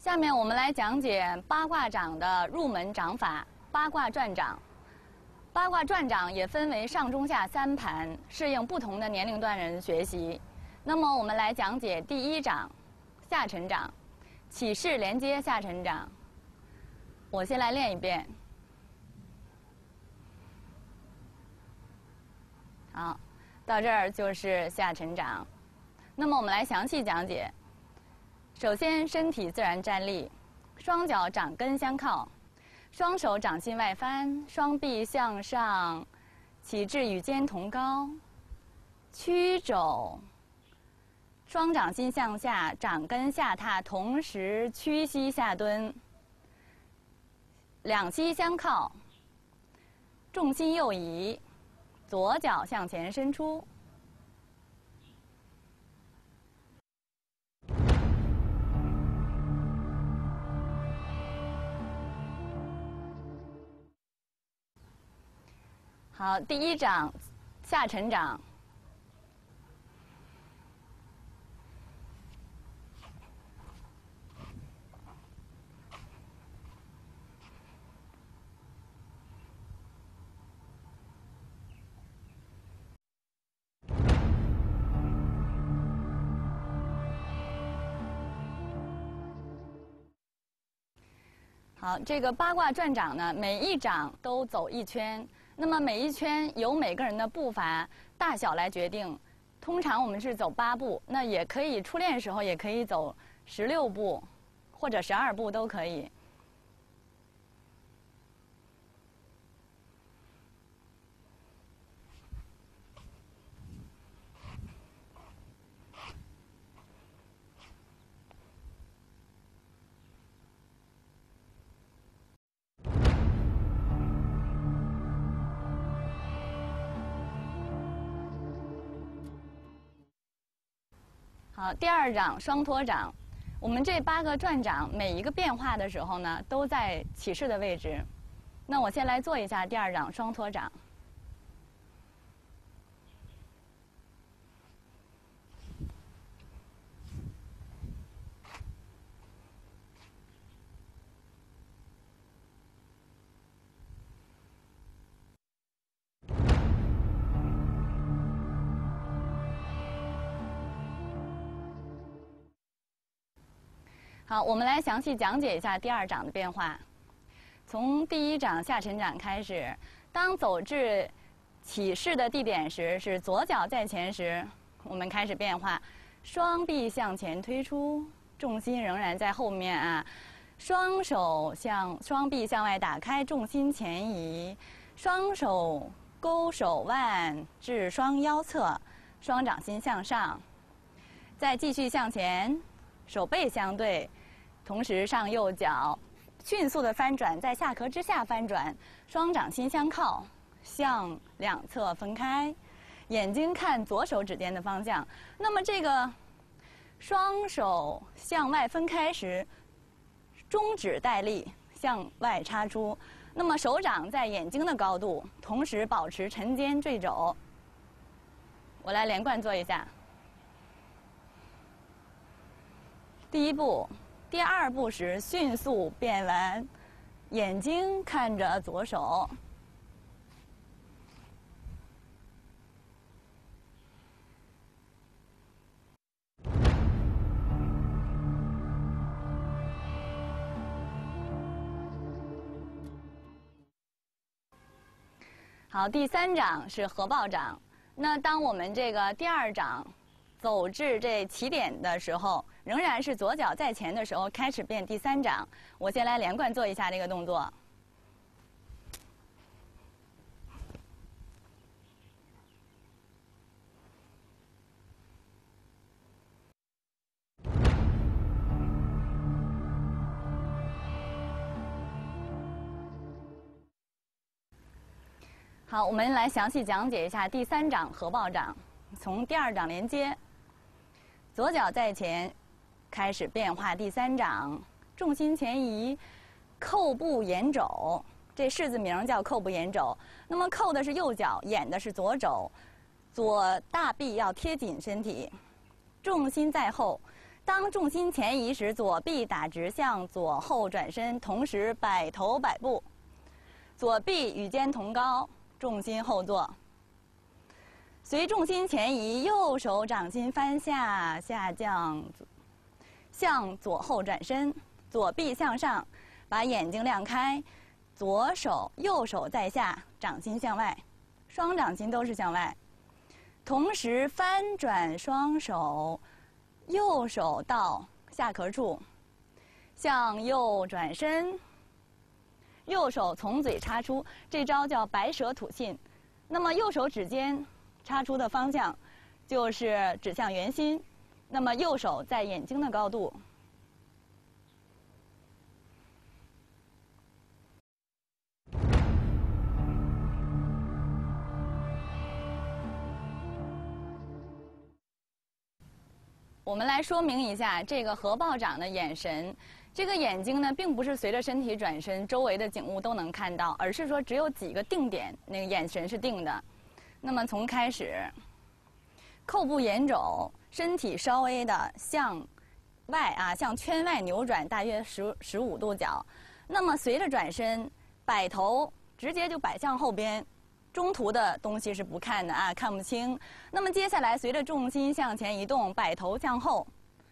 下面我们来讲解八卦掌的入门掌法——八卦转掌。八卦转掌也分为上、中、下3盘，适应不同的年龄段人学习。那么我们来讲解第一掌——下沉掌，起势连接下沉掌。我先来练一遍。好，到这儿就是下沉掌。那么我们来详细讲解。首先，身体自然站立，双脚掌根相靠，双手掌心外翻，双臂向上，起至与肩同高，曲肘，双掌心向下，掌根下踏，同时屈膝下蹲，两膝相靠，重心右移，左脚向前伸出。好，第一掌下沉掌。好，这个八卦转掌呢，每一掌都走1圈。那么每一圈由每个人的步伐大小来决定。通常我们是走8步，那也可以初练时候也可以走16步，或者12步都可以。好，第二掌双托掌，我们这8个转掌每一个变化的时候呢，都在起势的位置。那我先来做一下第二掌双托掌。好，我们来详细讲解一下第二掌的变化。从第一掌下沉掌开始，当走至起势的地点时，是左脚在前时，我们开始变化，双臂向前推出，重心仍然在后面啊。双臂向外打开，重心前移，双手勾手腕至双腰侧，双掌心向上，再继续向前，手背相对，同时上右脚迅速的翻转，在下颌之下翻转，双掌心相靠，向两侧分开，眼睛看左手指尖的方向。那么这个双手向外分开时，中指带力向外插出，那么手掌在眼睛的高度，同时保持沉肩坠肘。我来连贯做一下。第一步，第二步时迅速变完，眼睛看着左手。好，第三掌是合抱掌。那当我们这个第二掌走至这起点的时候，仍然是左脚在前的时候，开始变第三掌。我先来连贯做一下这个动作。好，我们来详细讲解一下第三掌合抱掌。从第二掌连接，左脚在前，开始变化第三掌，重心前移，扣步掩肘。这式子名叫扣步掩肘。那么扣的是右脚，掩的是左肘，左大臂要贴紧身体，重心在后， 当重心前移时，左臂打直向左后转身，同时摆头摆步，左臂与肩同高，重心后坐。随重心前移，右手掌心翻下，下降，向左后转身，左臂向上，把眼睛亮开，左手、右手在下，掌心向外，双掌心都是向外。同时翻转双手。右手到下壳处，向右转身，右手从嘴插出，这招叫白舌吐信。那么右手指尖插出的方向就是指向圆心，那么右手在眼睛的高度。我们来说明一下这个合抱掌的眼神。这个眼睛呢，并不是随着身体转身，周围的景物都能看到，而是说只有几个定点，那个眼神是定的。那么从开始，扣部沿肘，身体稍微的向外向圈外扭转，大约15度角。那么随着转身，摆头直接就摆向后边。中途的东西是不看的看不清。那么接下来，随着重心向前移动，摆头向后。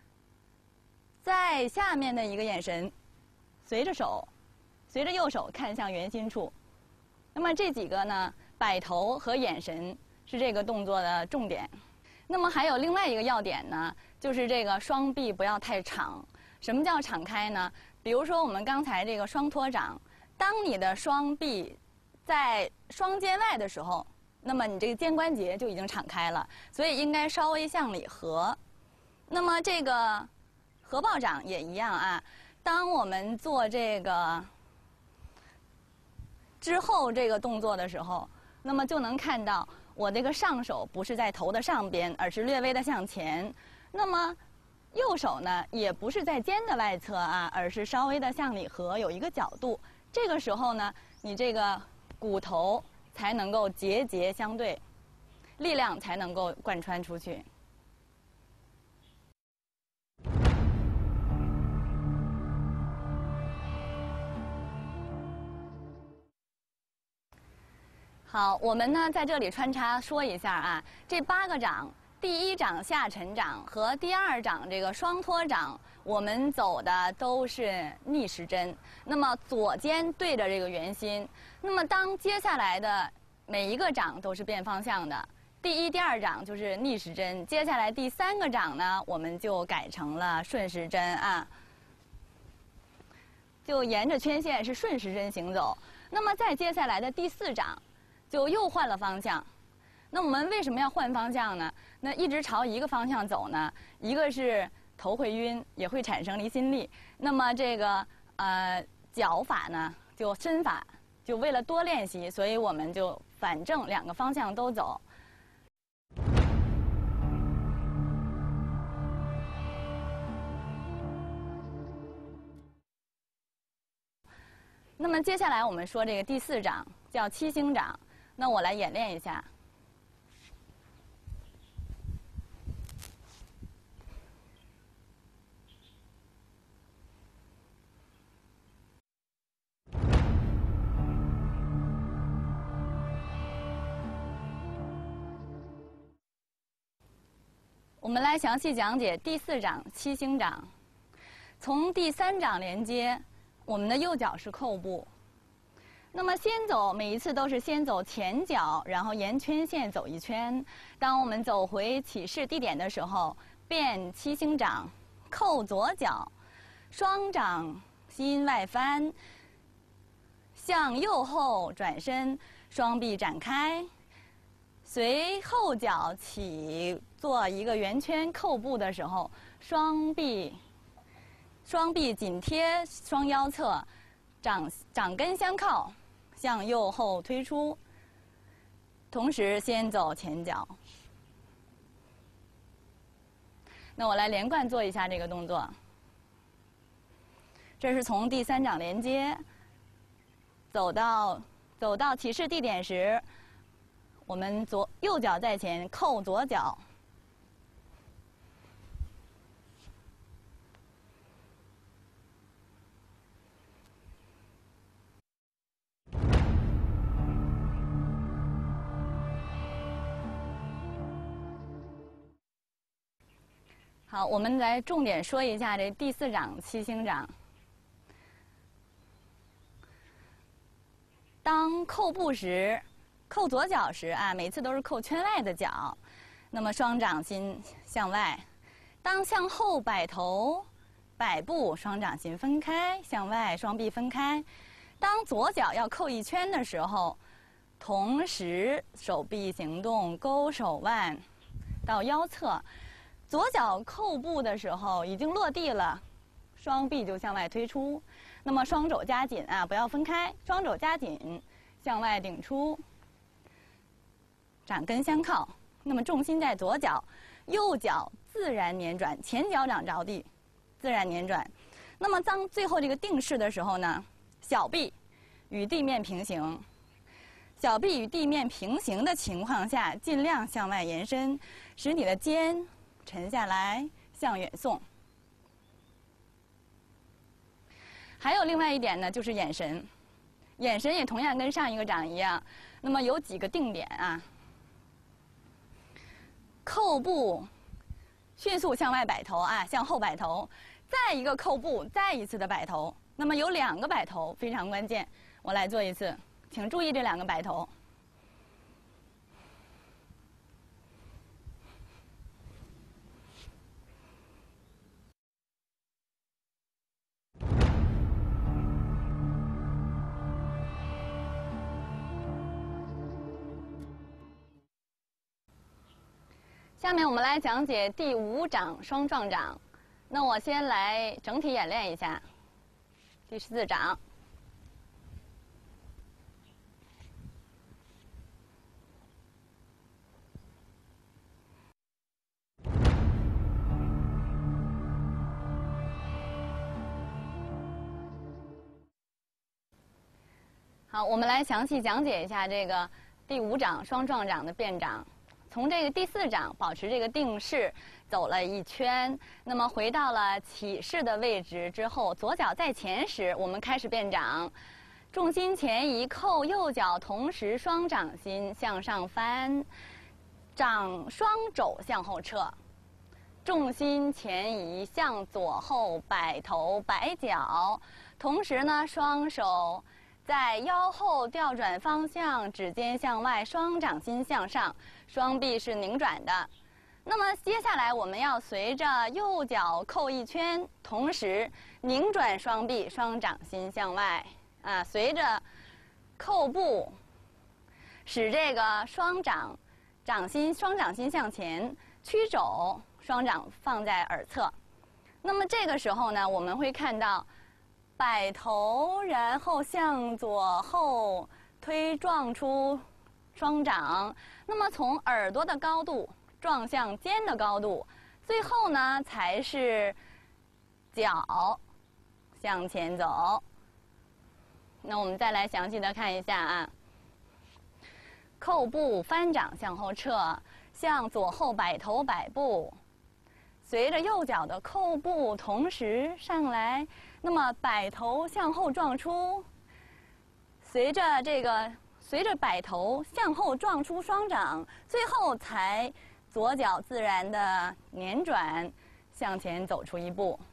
在下面的一个眼神，随着右手看向圆心处。那么这几个呢，摆头和眼神是这个动作的重点。那么还有另外一个要点呢，就是这个双臂不要太敞。什么叫敞开呢？比如说我们刚才这个双托掌，当你的双臂在双肩外的时候，那么你这个肩关节就已经敞开了，所以应该稍微向里合。那么这个合抱掌也一样当我们做这个之后这个动作的时候，那么就能看到我这个上手不是在头的上边，而是略微的向前。那么右手呢，也不是在肩的外侧而是稍微的向里合，有一个角度。这个时候呢，你这个骨头才能够节节相对，力量才能够贯穿出去。好，我们呢在这里穿插说一下这8个掌，第一掌下沉掌和第2掌这个双托掌，我们走的都是逆时针。那么左肩对着这个圆心。那么当接下来的每一个掌都是变方向的，第1、第2掌就是逆时针，接下来第3个掌呢，我们就改成了顺时针就沿着圈线是顺时针行走。那么再接下来的第4掌，就又换了方向。那我们为什么要换方向呢？那一直朝一个方向走呢，一个是头会晕，也会产生离心力。那么这个脚法呢，就身法，就为了多练习，所以我们就反正2个方向都走。那么接下来我们说这个第4掌叫七星掌，那我来演练一下。我们来详细讲解第4掌七星掌。从第3掌连接，我们的右脚是扣步。那么每一次都是先走前脚，然后沿圈线走一圈。当我们走回起势地点的时候，变七星掌，扣左脚，双掌心外翻，向右后转身，双臂展开。随后脚起做一个圆圈扣步的时候，双臂紧贴双腰侧，掌根相靠，向右后推出。同时先走前脚。那我来连贯做一下这个动作。这是从第3掌连接，走到起势地点时，我们右脚在前，扣左脚， 好，我们来重点说一下这第4掌七星掌。当扣步时，扣左脚时啊，每次都是扣圈外的脚，那么双掌心向外。当向后摆头、摆步，双掌心分开向外，双臂分开。当左脚要扣1圈的时候，同时手臂行动，勾手腕到腰侧。左脚扣步的时候已经落地了，双臂就向外推出。那么双肘夹紧啊，不要分开，双肘夹紧，向外顶出，掌根相靠。那么重心在左脚，右脚自然捻转，前脚掌着地，自然捻转。那么当最后这个定式的时候呢，小臂与地面平行。小臂与地面平行的情况下，尽量向外延伸，使你的肩沉下来，向远送。还有另外一点呢，就是眼神。眼神也同样跟上一个掌一样，那么有几个定点啊。扣步，迅速向外摆头啊，向后摆头，再一个扣步，再一次的摆头。那么有2个摆头非常关键，我来做一次，请注意这2个摆头。下面我们来讲解第5掌双撞掌。那我先来整体演练一下第14掌。好，我们来详细讲解一下这个第5掌双撞掌的变掌。从这个第4掌保持这个定式走了1圈，那么回到了起势的位置之后，左脚在前时，我们开始变掌，重心前移，扣右脚，同时双掌心向上翻，掌双肘向后撤，重心前移，向左后摆头摆脚，同时呢，双手在腰后调转方向，指尖向外，双掌心向上，双臂是拧转的。那么接下来我们要随着右脚扣1圈，同时拧转双臂，双掌心向外啊，随着扣步，使这个双掌心向前，屈肘，双掌放在耳侧。那么这个时候呢，我们会看到摆头，然后向左后推撞出双掌，那么从耳朵的高度撞向肩的高度，最后呢才是脚向前走。那我们再来详细的看一下啊，扣步翻掌向后撤，向左后摆头摆步，随着右脚的扣步同时上来，那么摆头向后撞出，随着摆头向后撞出双掌，最后才左脚自然的捻转向前走出1步。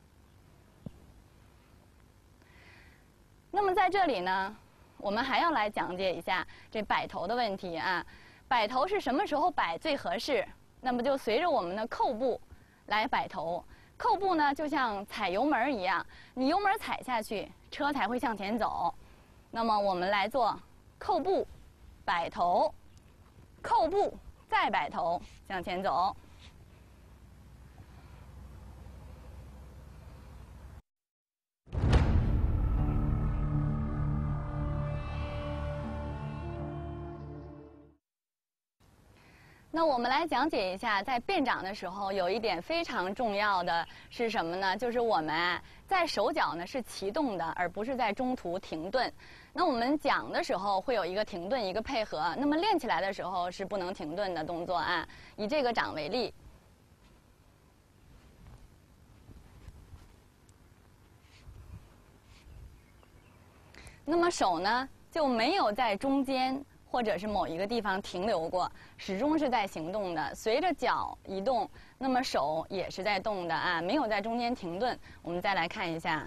那么在这里呢，我们还要来讲解一下这摆头的问题啊。摆头是什么时候摆最合适？那么就随着我们的扣步来摆头。扣步呢，就像踩油门一样，你油门踩下去，车才会向前走。那么我们来做扣步、摆头、扣步，再摆头，向前走。那我们来讲解一下，在变掌的时候，有一点非常重要的是什么呢？就是我们在手脚呢是齐动的，而不是在中途停顿。那我们讲的时候会有一个停顿，一个配合。那么练起来的时候是不能停顿的动作啊。以这个掌为例，那么手呢就没有在中间或者是某一个地方停留过，始终是在行动的。随着脚移动，那么手也是在动的啊，没有在中间停顿。我们再来看一下。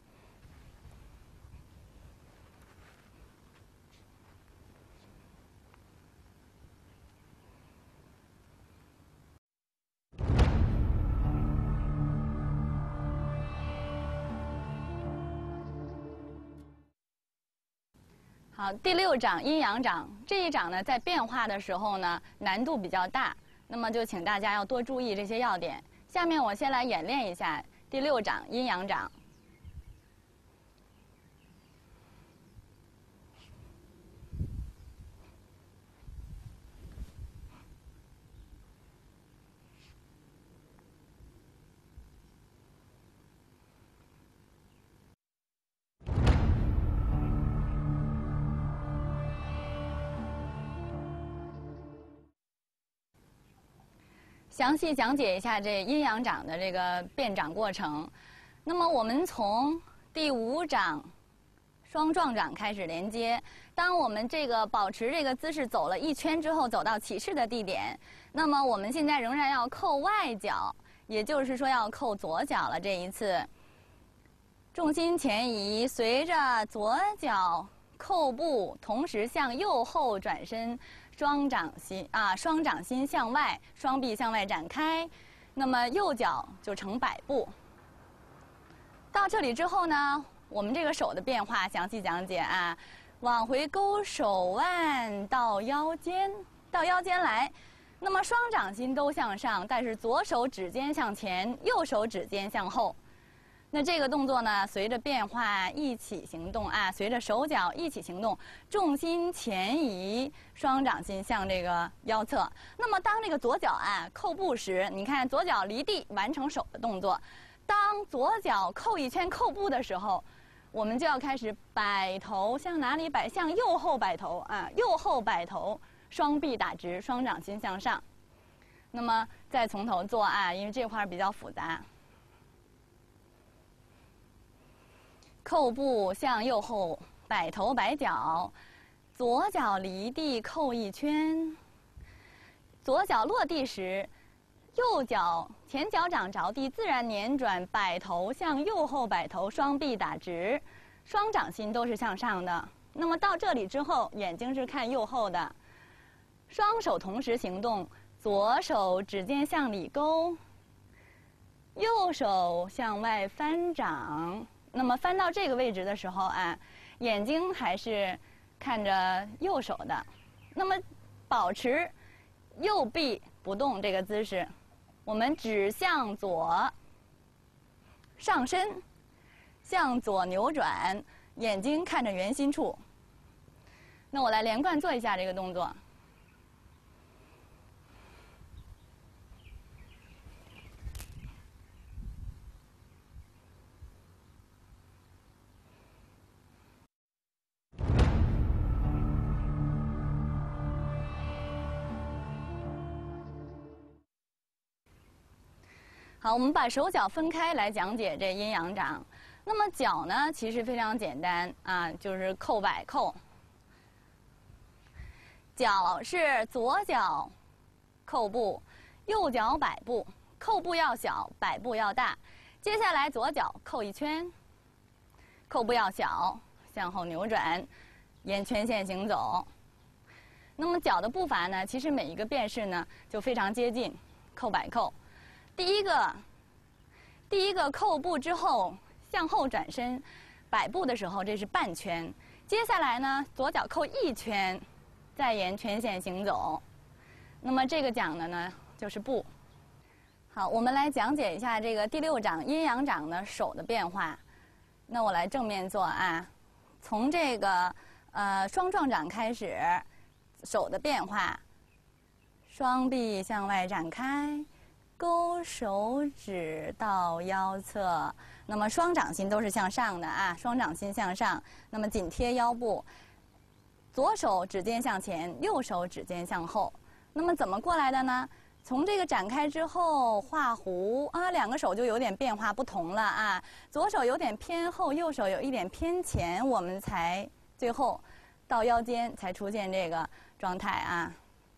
好，第6掌阴阳掌，这一掌呢，在变化的时候呢，难度比较大，那么就请大家要多注意这些要点。下面我先来演练一下第6掌阴阳掌。详细讲解一下这阴阳掌的这个变掌过程。那么我们从第5掌双撞掌开始连接。当我们这个保持这个姿势走了1圈之后，走到起势的地点，那么我们现在仍然要扣外脚，也就是说要扣左脚了。这一次，重心前移，随着左脚扣步，同时向右后转身。双掌心向外，双臂向外展开，那么右脚就成摆步。到这里之后呢，我们这个手的变化详细讲解啊。往回勾手腕到腰间，到腰间来，那么双掌心都向上，但是左手指尖向前，右手指尖向后。那这个动作呢，随着变化一起行动啊，随着手脚一起行动，重心前移，双掌心向这个腰侧。那么当这个左脚扣步时，你看左脚离地完成手的动作。当左脚扣1圈扣步的时候，我们就要开始摆头，向哪里摆？向右后摆头啊，右后摆头，双臂打直，双掌心向上。那么再从头做啊，因为这块比较复杂。扣步向右后，摆头摆脚，左脚离地扣1圈。左脚落地时，右脚前脚掌着地，自然捻转，摆头向右后摆头，双臂打直，双掌心都是向上的。那么到这里之后，眼睛是看右后的，双手同时行动，左手指尖向里勾，右手向外翻掌。那么翻到这个位置的时候眼睛还是看着右手的，那么保持右臂不动这个姿势，我们指向左，上身向左扭转，眼睛看着圆心处。那我来连贯做一下这个动作。好，我们把手脚分开来讲解这阴阳掌。那么脚呢，其实非常简单啊，就是扣摆扣。脚是左脚扣步，右脚摆步，扣步要小，摆步要大。接下来左脚扣1圈，扣步要小，向后扭转，沿圈线行走。那么脚的步伐呢，其实每一个变式呢就非常接近，扣摆扣。第一个扣步之后向后转身，摆步的时候这是半圈。接下来呢，左脚扣1圈，再沿圈线行走。那么这个讲的呢就是步。好，我们来讲解一下这个第6掌阴阳掌的手的变化。那我来正面做从这个双撞掌开始，手的变化，双臂向外展开。勾手指到腰侧，那么双掌心都是向上的双掌心向上，那么紧贴腰部，左手指尖向前，右手指尖向后。那么怎么过来的呢？从这个展开之后画弧两个手就有点变化不同了左手有点偏后，右手有一点偏前，我们才最后到腰间才出现这个状态啊。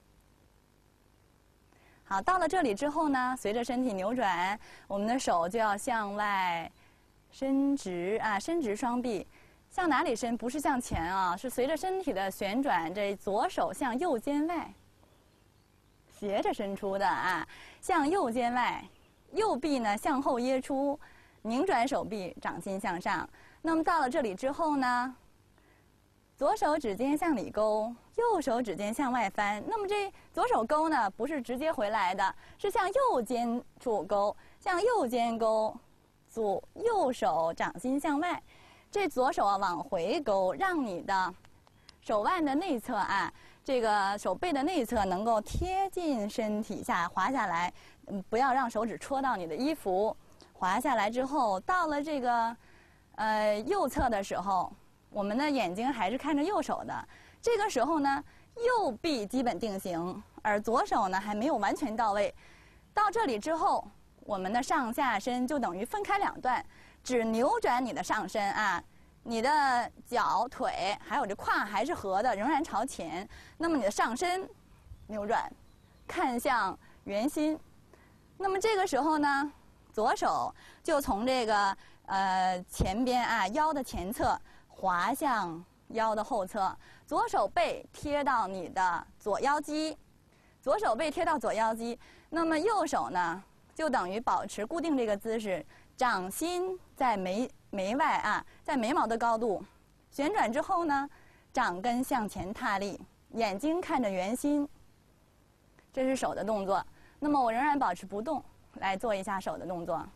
好，到了这里之后呢，随着身体扭转，我们的手就要向外伸直啊，伸直双臂。向哪里伸？不是向前啊，是随着身体的旋转，这左手向右肩外斜着伸出的啊，向右肩外，右臂呢向后掖出，拧转手臂，掌心向上。那么到了这里之后呢，左手指尖向里勾，右手指尖向外翻。那么这左手勾呢，不是直接回来的，是向右肩处勾，向右肩勾，右手掌心向外。这左手啊往回勾，让你的手腕的内侧啊，这个手背的内侧能够贴近身体下滑下来，不要让手指戳到你的衣服。滑下来之后，到了这个右侧的时候，我们的眼睛还是看着右手的。这个时候呢，右臂基本定型，而左手呢还没有完全到位。到这里之后，我们的上下身就等于分开两段。只扭转你的上身啊，你的脚、腿还有这胯还是合的，仍然朝前。那么你的上身扭转，看向圆心。那么这个时候呢，左手就从这个前边啊腰的前侧滑向腰的后侧，左手背贴到你的左腰肌，左手背贴到左腰肌。那么右手呢，就等于保持固定这个姿势。掌心在眉外啊，在眉毛的高度，旋转之后呢，掌根向前踏立，眼睛看着圆心。这是手的动作。那么我仍然保持不动，来做一下手的动作。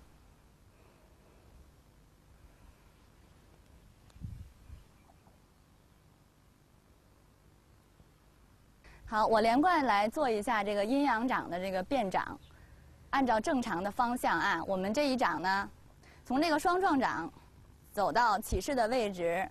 好，我连贯来做一下这个阴阳掌的这个变掌。按照正常的方向啊，我们这一掌呢，从这个双状掌走到起势的位置，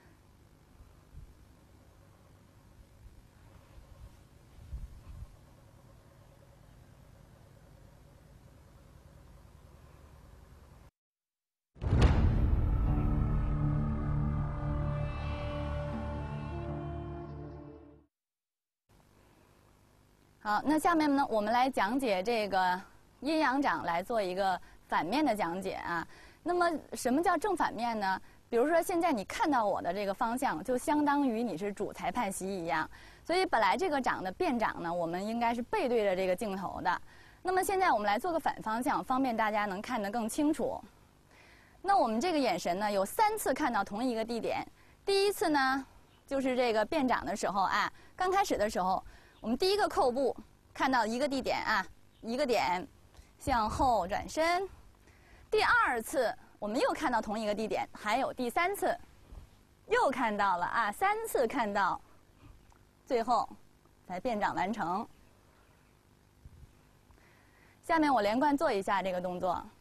好，那下面呢，我们来讲解这个阴阳掌，来做一个反面的讲解啊。那么什么叫正反面呢？比如说现在你看到我的这个方向，就相当于你是主裁判席一样。所以本来这个掌的变掌呢，我们应该是背对着这个镜头的。那么现在我们来做个反方向，方便大家能看得更清楚。那我们这个眼神呢，有3次看到同一个地点。第一次呢，就是这个变掌的时候啊，刚开始的时候，我们第一个扣步看到一个地点啊，一个点，向后转身。第2次我们又看到同一个地点，还有第3次又看到了啊，3次看到，最后才变掌完成。下面我连贯做一下这个动作。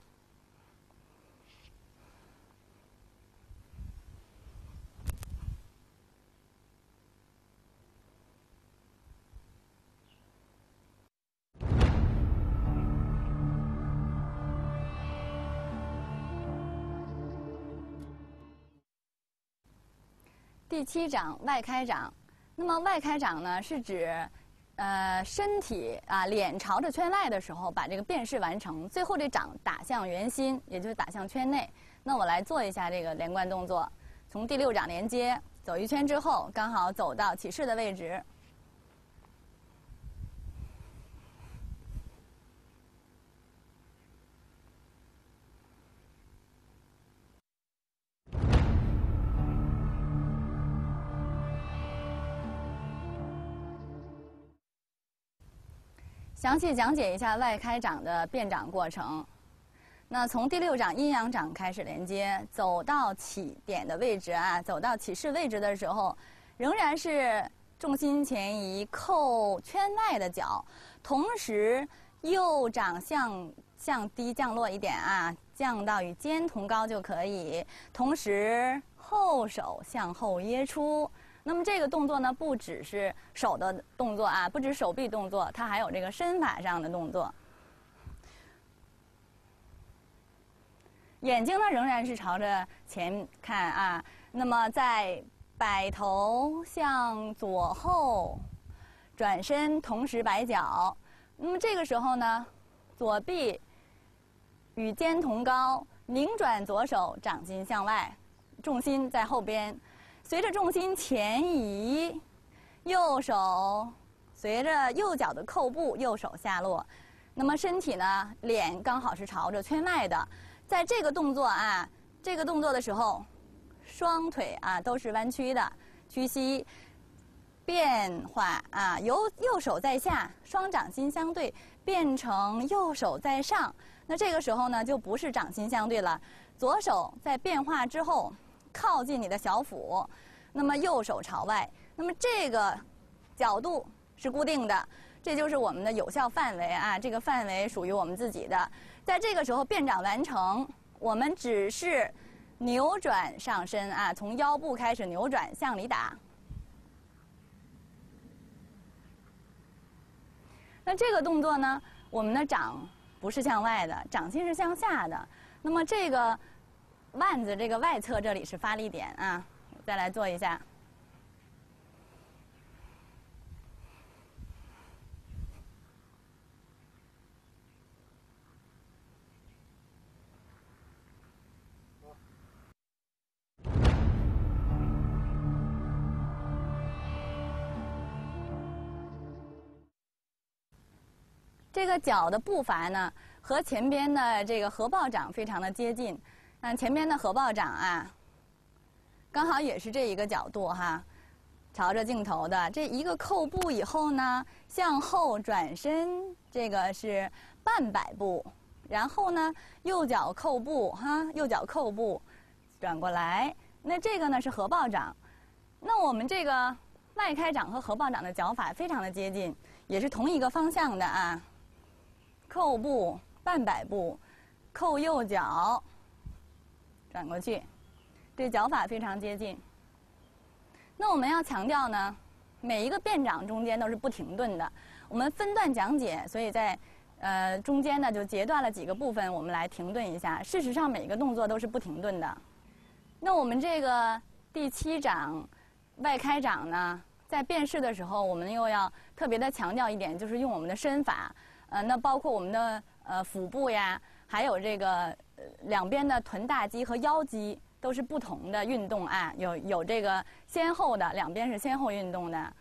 第7掌外开掌，那么外开掌呢是指，身体啊脸朝着圈外的时候把这个变势完成，最后这掌打向圆心，也就是打向圈内。那我来做一下这个连贯动作，从第6掌连接走一圈之后，刚好走到起势的位置。详细讲解一下外开掌的变掌过程。那从第6掌阴阳掌开始连接，走到起点的位置啊，走到起势位置的时候，仍然是重心前移，扣圈外的脚，同时右掌向低降落一点啊，降到与肩同高就可以。同时后手向后掖出。那么这个动作呢，不只是手的动作啊，不止手臂动作，它还有这个身法上的动作。眼睛呢仍然是朝着前看啊。那么在摆头向左后，转身同时摆脚。那么这个时候呢，左臂与肩同高，拧转左手，掌心向外，重心在后边。随着重心前移，右手随着右脚的扣步，右手下落。那么身体呢，脸刚好是朝着圈外的。在这个动作啊，这个动作的时候，双腿啊都是弯曲的，屈膝。变化啊，由右手在下，双掌心相对，变成右手在上。那这个时候呢，就不是掌心相对了，左手在变化之后靠近你的小腹，那么右手朝外。那么这个角度是固定的，这就是我们的有效范围啊。这个范围属于我们自己的。在这个时候变掌完成，我们只是扭转上身啊，从腰部开始扭转向里打。那这个动作呢，我们的掌不是向外的，掌心是向下的。那么这个腕子这个外侧这里是发力点啊，再来做一下。这个脚的步伐呢，和前边的这个合抱掌非常的接近。前边的合抱掌啊，刚好也是这一个角度哈，朝着镜头的。这一个扣步以后呢，向后转身，这个是半摆步。然后呢，右脚扣步哈，右脚扣步，转过来。那这个呢是合抱掌。那我们这个外开掌和合抱掌的脚法非常的接近，也是同一个方向的啊。扣步，半摆步，扣右脚，转过去，这脚法非常接近。那我们要强调呢，每一个变掌中间都是不停顿的。我们分段讲解，所以在中间呢就截断了几个部分，我们来停顿一下。事实上，每一个动作都是不停顿的。那我们这个第7掌外开掌呢，在变式的时候，我们又要特别的强调一点，就是用我们的身法。那包括我们的腹部呀，还有这个两边的臀大肌和腰肌都是不同的运动啊，有这个先后的，两边是先后运动的。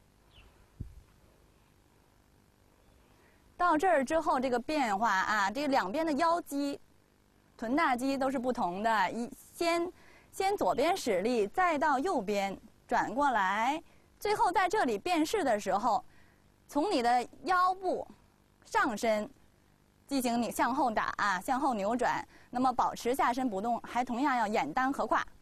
到这儿之后，这个变化啊，这两边的腰肌、臀大肌都是不同的。先左边使力，再到右边转过来，最后在这里变式的时候，从你的腰部上身进行你向后打啊，向后扭转，那么保持下身不动，还同样要眼单合胯。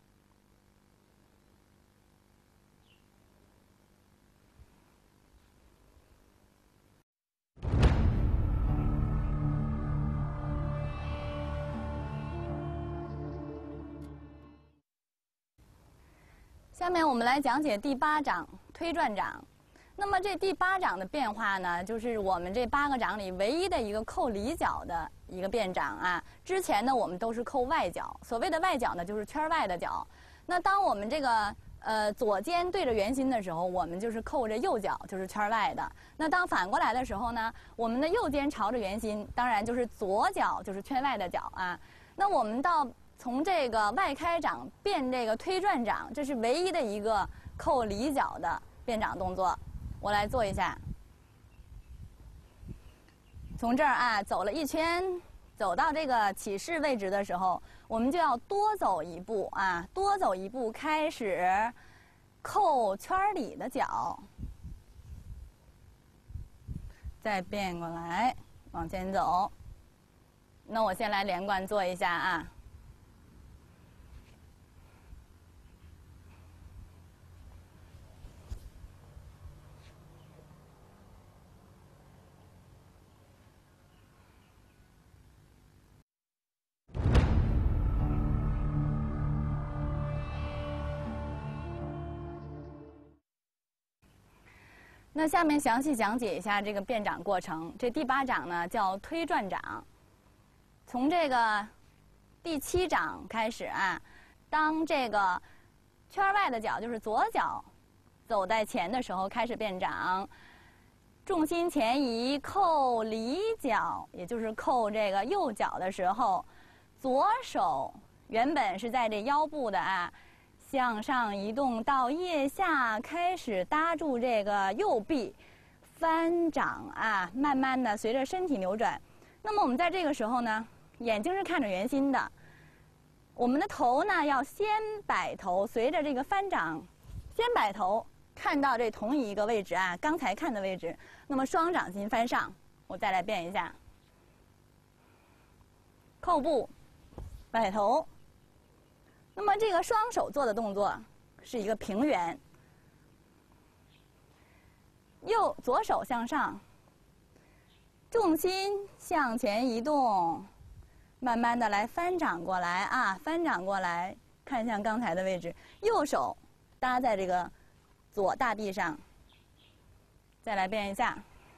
下面我们来讲解第8掌推转掌。那么这第8掌的变化呢，就是我们这8个掌里唯一的一个扣里脚的一个变掌啊。之前呢，我们都是扣外脚，所谓的外脚呢，就是圈外的脚。那当我们这个左肩对着圆心的时候，我们就是扣着右脚，就是圈外的。那当反过来的时候呢，我们的右肩朝着圆心，当然就是左脚就是圈外的脚啊。那我们从这个外开掌变这个推转掌，这是唯一的一个扣里脚的变掌动作。我来做一下，从这儿啊走了一圈，走到这个起势位置的时候，我们就要多走一步啊，多走一步，开始扣圈里的脚，再变过来往前走。那我先来连贯做一下啊。那下面详细讲解一下这个变掌过程。这第8掌呢叫推转掌，从这个第7掌开始啊，当这个圈外的脚就是左脚走在前的时候开始变掌，重心前移，扣里脚，也就是扣这个右脚的时候，左手原本是在这腰部的啊，向上移动到腋下，开始搭住这个右臂，翻掌啊，慢慢的随着身体扭转。那么我们在这个时候呢，眼睛是看着圆心的，我们的头呢要先摆头，随着这个翻掌，先摆头。看到这同一个位置啊，刚才看的位置，那么双掌心翻上，我再来变一下，扣步，摆头。那么这个双手做的动作是一个平圆，左手向上，重心向前移动，慢慢的来翻掌过来啊，翻掌过来，看向刚才的位置，右手搭在这个左大臂上，再来变一下。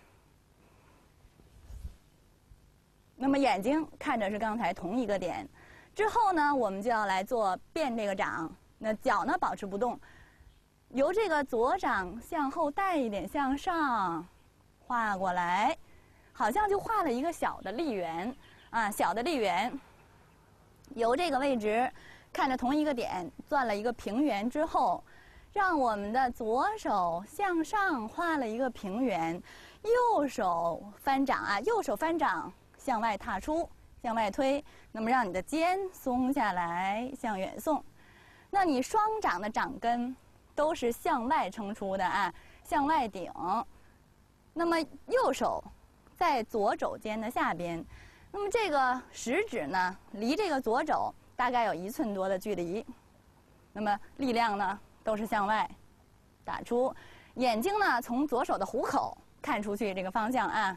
那么眼睛看着是刚才同一个点，之后呢，我们就要来做变这个掌。那脚呢保持不动，由这个左掌向后带一点，向上画过来，好像就画了一个小的力圆啊，小的力圆。由这个位置看着同一个点，转了一个平圆之后。让我们的左手向上画了一个平圆，右手翻掌啊，右手翻掌向外踏出，向外推。那么让你的肩松下来，向远送。那你双掌的掌根都是向外撑出的啊，向外顶。那么右手在左肘尖的下边，那么这个食指呢，离这个左肘大概有1寸多的距离。那么力量呢？都是向外打出，眼睛呢从左手的虎口看出去这个方向啊。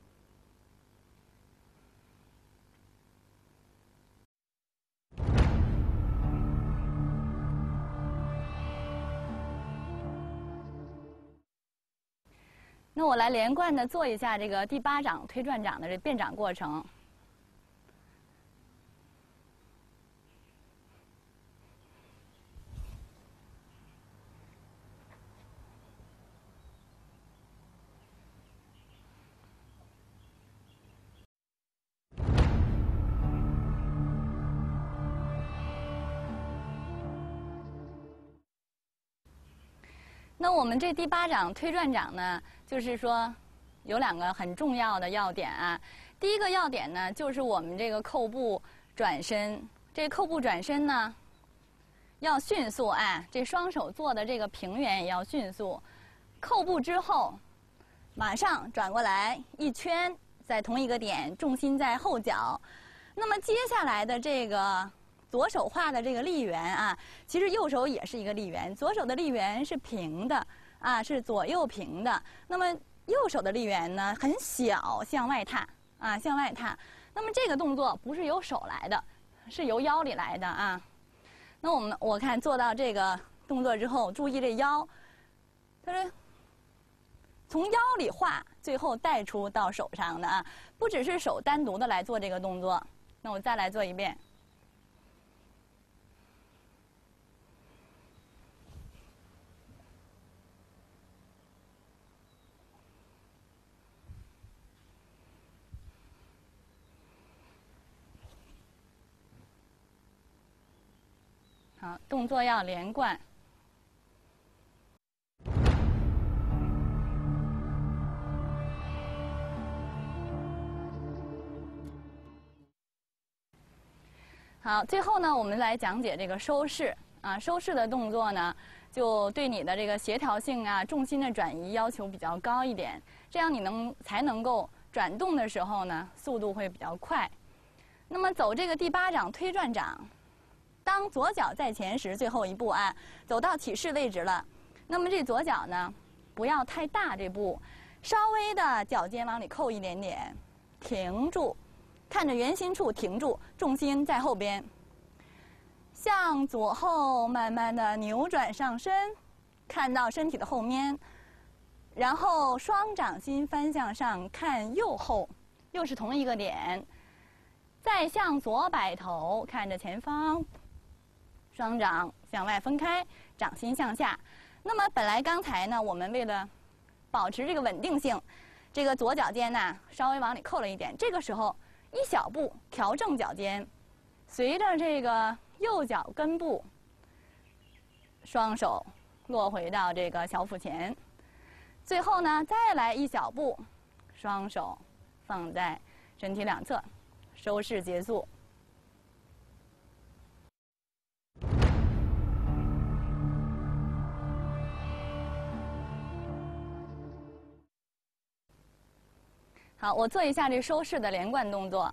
那我来连贯的做一下这个第8掌推转掌的这变掌过程。那我们这第8掌推转掌呢，就是说有2个很重要的要点啊。第一个要点呢，就是我们这个扣步转身，这扣步转身呢要迅速啊，这双手做的这个平圆也要迅速。扣步之后，马上转过来一圈，在同一个点，重心在后脚。那么接下来的这个左手画的这个力圆啊，其实右手也是一个力圆，左手的力圆是平的啊，是左右平的。那么右手的力圆呢很小，向外踏啊，向外踏。那么这个动作不是由手来的，是由腰里来的啊。那我看做到这个动作之后，注意这腰，它是从腰里画，最后带出到手上的啊，不只是手单独的来做这个动作。那我再来做一遍。好，动作要连贯。好，最后呢，我们来讲解这个收势啊。收势的动作呢，就对你的这个协调性啊、重心的转移要求比较高一点，这样你才能够转动的时候呢，速度会比较快。那么走这个第8掌推转掌。当左脚在前时，最后一步啊，走到起势位置了。那么这左脚呢，不要太大，这步稍微的脚尖往里扣一点点，停住，看着圆心处停住，重心在后边，向左后慢慢的扭转上身，看到身体的后面，然后双掌心翻向上，看右后，又是同一个点，再向左摆头，看着前方。 双掌向外分开，掌心向下。那么本来刚才呢，我们为了保持这个稳定性，这个左脚尖呢稍微往里扣了一点。这个时候一小步调正脚尖，随着这个右脚根部，双手落回到这个小腹前。最后呢，再来一小步，双手放在身体两侧，收势结束。好，我做一下这收势的连贯动作。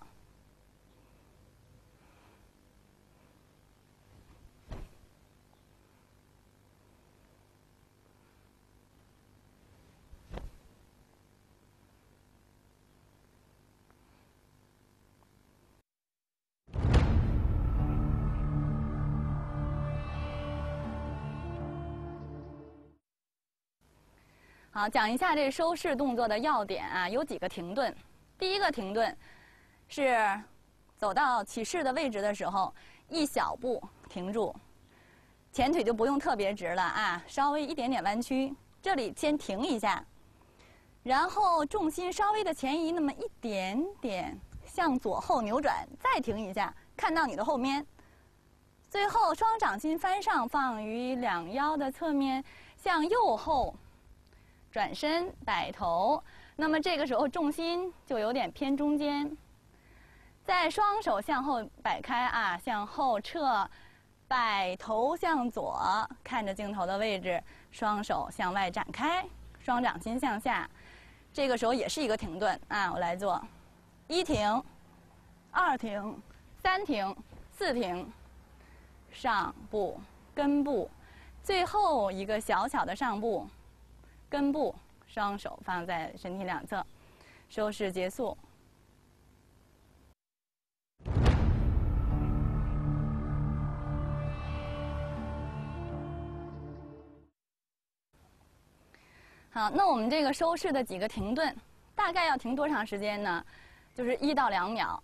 好，讲一下这收势动作的要点啊，有几个停顿。第一个停顿是走到起势的位置的时候，一小步停住，前腿就不用特别直了啊，稍微一点点弯曲，这里先停一下，然后重心稍微的前移那么一点点，向左后扭转，再停一下，看到你的后面。最后双掌心翻上，放于两腰的侧面，向右后转身摆头，那么这个时候重心就有点偏中间。再双手向后摆开啊，向后撤，摆头向左，看着镜头的位置，双手向外展开，双掌心向下。这个时候也是一个停顿啊，我来做：1停，2停，3停，4停，上步根部，最后一个小小的上步。根部，双手放在身体两侧，收势结束。好，那我们这个收势的几个停顿，大概要停多长时间呢？就是1到2秒。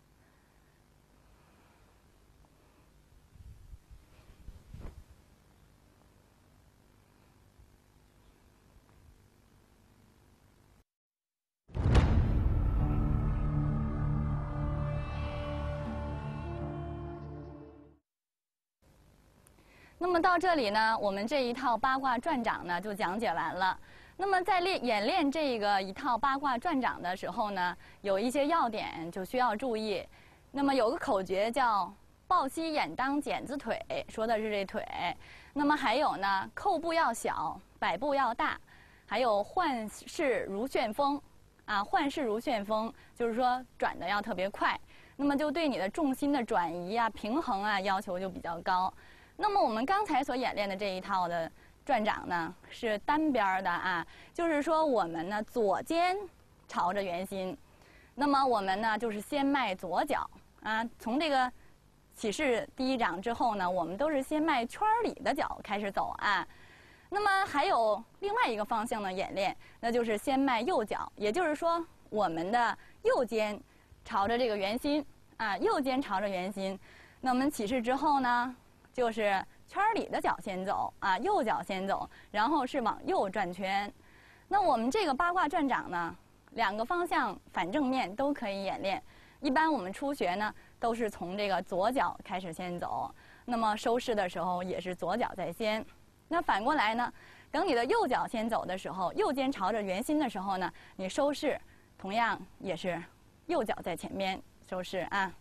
那么到这里呢，我们这一套八卦转掌呢就讲解完了。那么在演练这个一套八卦转掌的时候呢，有一些要点就需要注意。那么有个口诀叫“抱膝眼当剪子腿”，说的是这腿。那么还有呢，扣步要小，摆步要大，还有换势如旋风，啊，换势如旋风，就是说转的要特别快。那么就对你的重心的转移啊、平衡啊要求就比较高。那么我们刚才所演练的这一套的转掌呢，是单边的啊，就是说我们呢左肩朝着圆心，那么我们呢就是先迈左脚啊，从这个起势第一掌之后呢，我们都是先迈圈里的脚开始走啊。那么还有另外一个方向的演练，那就是先迈右脚，也就是说我们的右肩朝着这个圆心啊，右肩朝着圆心。那我们起势之后呢，就是圈里的脚先走啊，右脚先走，然后是往右转圈。那我们这个八卦转掌呢，2个方向反正面都可以演练。一般我们初学呢，都是从这个左脚开始先走，那么收势的时候也是左脚在先。那反过来呢，等你的右脚先走的时候，右肩朝着圆心的时候呢，你收势同样也是右脚在前面收势啊。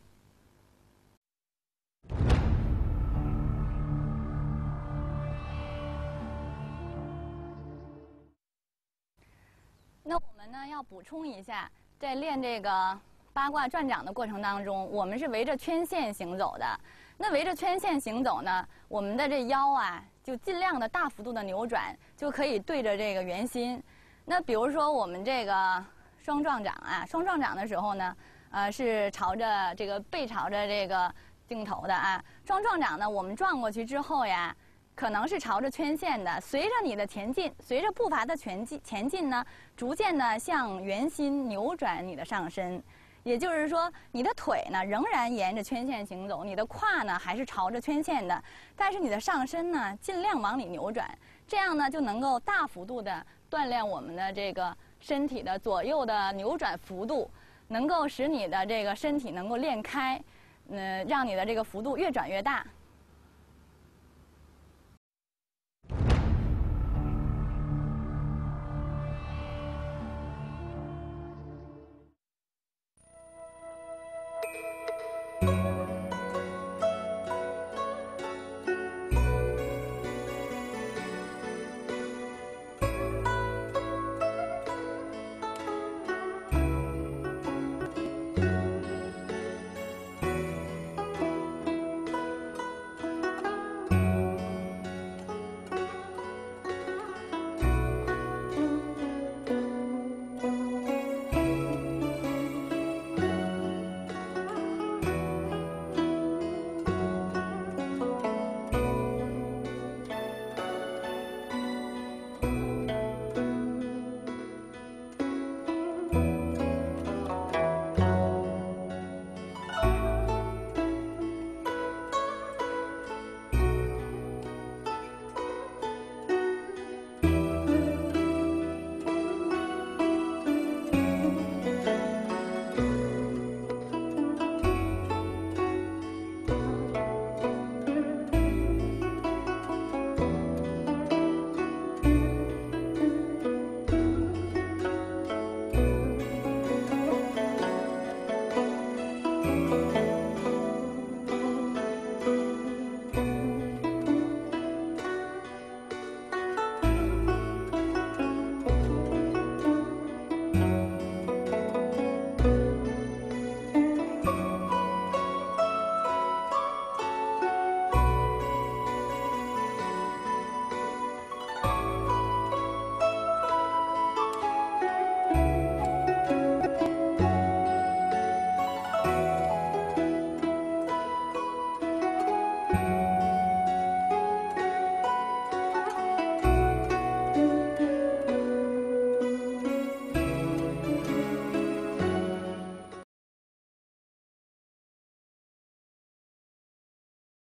那我们呢要补充一下，在练这个八卦转掌的过程当中，我们是围着圈线行走的。那围着圈线行走呢，我们的这腰啊，就尽量的大幅度的扭转，就可以对着这个圆心。那比如说我们这个双撞掌啊，双撞掌的时候呢，是朝着这个背朝着这个镜头的啊。双撞掌呢，我们撞过去之后呀，可能是朝着圈线的，随着你的前进，随着步伐的前进呢，逐渐的向圆心扭转你的上身， 也就是说，你的腿呢仍然沿着圈线行走，你的胯呢还是朝着圈线的，但是你的上身呢尽量往里扭转，这样呢就能够大幅度的锻炼我们的这个身体的左右的扭转幅度，能够使你的这个身体能够练开，让你的这个幅度越转越大。